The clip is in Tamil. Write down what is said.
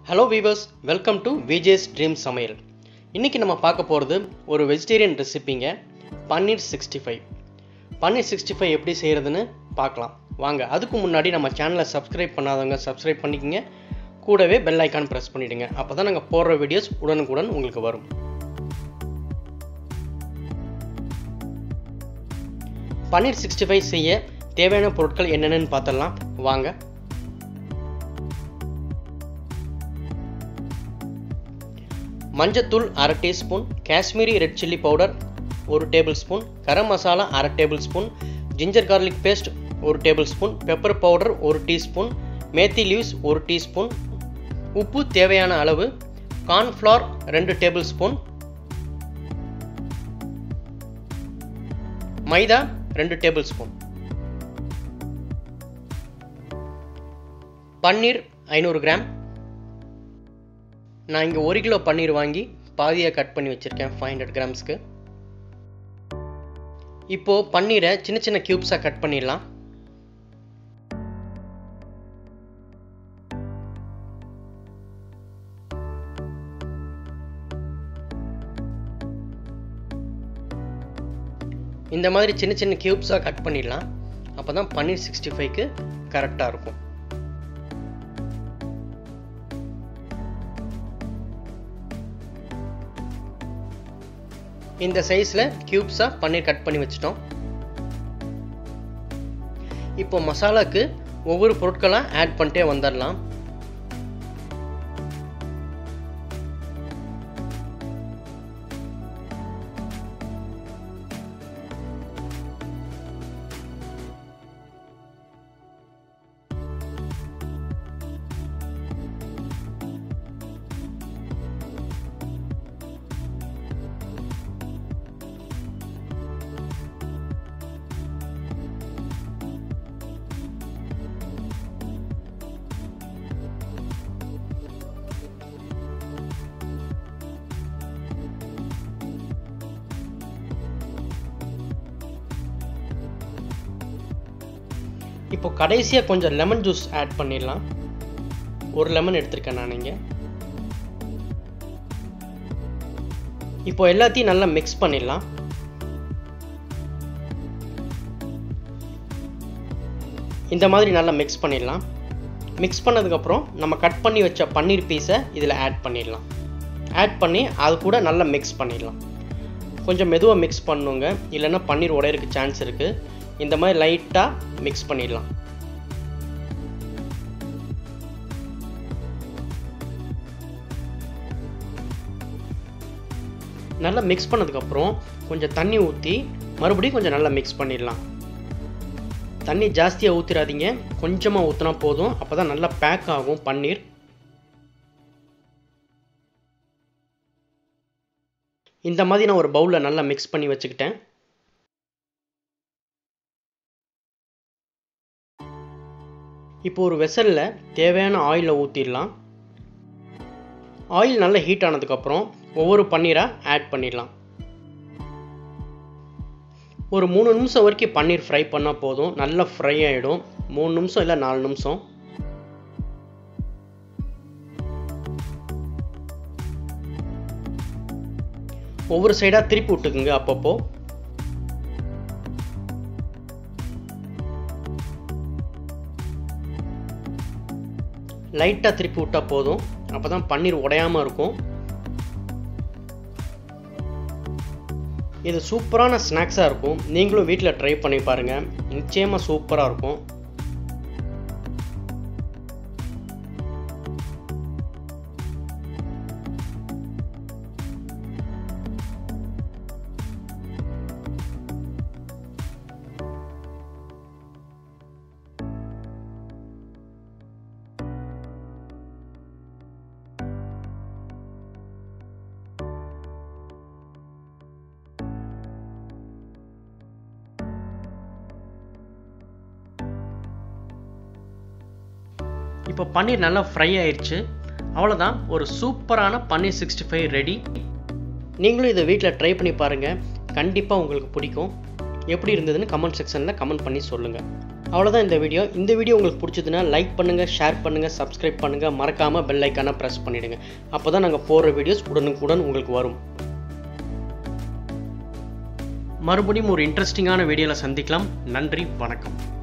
Hello viewers, welcome to VJ's Dream Samaiyal. இன்னைக்கு நம்ம பார்க்க போறது ஒரு வெஜிடேரியன் ரெசிபிங்க பன்னீர் 65. பன்னீர் 65 எப்படி செய்யறதுன்னு பார்க்கலாம். வாங்க. அதுக்கு முன்னாடி நம்ம சேனலை சப்ஸ்கிரைப் பண்ணாதவங்க சப்ஸ்கிரைப் பண்ணிக்கங்க. கூடவே பெல் ஐகான் பிரஸ் பண்ணிடுங்க. அப்பதான் நாங்க போடுற வீடியோஸ் உடனுக்குடன் உங்களுக்கு வரும். பன்னீர் 65 செய்ய தேவையான பொருட்கள் என்னென்னு பார்த்தலாம். வாங்க. மஞ்சத்தூள் 1/2 teaspoon, Kashmiri red chilli powder 1 tablespoon, garam masala 1/2 tablespoon, ginger garlic paste 1 tablespoon, pepper powder 1 teaspoon, methi leaves 1 teaspoon, உப்பு தேவையான அளவு, cornflour 2 tablespoon, maida 2 tablespoon, paneer 500 gram. நான் இங்கே 1 கிலோ பன்னீர் வாங்கி பாதியாக கட் பண்ணி வச்சுருக்கேன் 500 கிராம்ஸ்க்கு. இப்போது பன்னீரை சின்ன சின்ன க்யூப்ஸாக கட் பண்ணிடலாம். இந்த மாதிரி சின்ன சின்ன க்யூப்ஸாக கட் பண்ணிடலாம். அப்போ தான் பன்னீர் 65க்கு கரெக்டாக இருக்கும். இந்த சைஸில் கியூப்ஸாக பன்னீர் கட் பண்ணி வச்சிட்டோம். இப்போ மசாலாக்கு ஒவ்வொரு பொருட்களாக ஆட் பண்ணிட்டே வந்துடலாம். இப்போ கடைசியாக கொஞ்சம் லெமன் ஜூஸ் ஆட் பண்ணிடலாம். 1 லெமன் எடுத்திருக்கேன் நான் இங்கே. இப்போ எல்லாத்தையும் நல்லா மிக்ஸ் பண்ணிடலாம். இந்த மாதிரி நல்லா மிக்ஸ் பண்ணிடலாம். மிக்ஸ் பண்ணதுக்கப்புறம் நம்ம கட் பண்ணி வச்ச பன்னீர் பீஸை இதில் ஆட் பண்ணிடலாம். ஆட் பண்ணி அது கூட நல்லா மிக்ஸ் பண்ணிடலாம். கொஞ்சம் மெதுவாக மிக்ஸ் பண்ணுங்க, இல்லைன்னா பன்னீர் உடையறதுக்கு சான்ஸ் இருக்குது. இந்த மாதிரி லைட்டாக மிக்ஸ் பண்ணிடலாம். நல்லா மிக்ஸ் பண்ணதுக்கப்புறம் கொஞ்சம் தண்ணி ஊற்றி மறுபடியும் கொஞ்சம் நல்லா மிக்ஸ் பண்ணிடலாம். தண்ணி ஜாஸ்தியாக ஊற்றிடாதீங்க, கொஞ்சமாக ஊற்றினா போதும். அப்போ தான் நல்லா பேக் ஆகும் பன்னீர். இந்த மாதிரி நான் ஒரு பவுலில் நல்லா மிக்ஸ் பண்ணி வச்சுக்கிட்டேன். இப்போ ஒரு வெசலில் தேவையான ஆயிலை ஊற்றிடலாம். ஆயில் நல்லா ஹீட் ஆனதுக்கப்புறம் ஒவ்வொரு பன்னீராக ஆட் பண்ணிடலாம். ஒரு 3 நிமிஷம் வரைக்கும் பன்னீர் ஃப்ரை பண்ணால் போதும். நல்லா ஃப்ரை ஆகிடும். 3 நிமிஷம் இல்லை 4 நிமிஷம். ஒவ்வொரு சைடாக திருப்பி விட்டுக்குங்க அப்பப்போ. லைட்டாக திருப்பி விட்டால் போதும். அப்போ தான் பன்னீர் உடையாமல் இருக்கும். இது சூப்பரான ஸ்நாக்ஸாக இருக்கும். நீங்களும் வீட்டில் ட்ரை பண்ணி பாருங்கள். நிச்சயமாக சூப்பராக இருக்கும். இப்போ பன்னீர் நல்லா ஃப்ரை ஆயிடுச்சு. அவ்வளோதான், ஒரு சூப்பரான பன்னீர் 65 ரெடி. நீங்களும் இதை வீட்டில் ட்ரை பண்ணி பாருங்கள். கண்டிப்பாக உங்களுக்கு பிடிக்கும். எப்படி இருந்ததுன்னு கமெண்ட் செக்ஷனில் கமெண்ட் பண்ணி சொல்லுங்கள். அவ்வளோதான் இந்த வீடியோ. இந்த வீடியோ உங்களுக்கு பிடிச்சதுன்னா லைக் பண்ணுங்கள், ஷேர் பண்ணுங்கள், சப்ஸ்கிரைப் பண்ணுங்கள், மறக்காமல் பெல் ஐக்கானை ப்ரெஸ் பண்ணிவிடுங்க. அப்போ தான் நாங்கள் போடுற வீடியோஸ் உடனுக்குடன் உங்களுக்கு வரும். மறுபடியும் ஒரு இன்ட்ரெஸ்டிங்கான வீடியோவில் சந்திக்கலாம். நன்றி, வணக்கம்.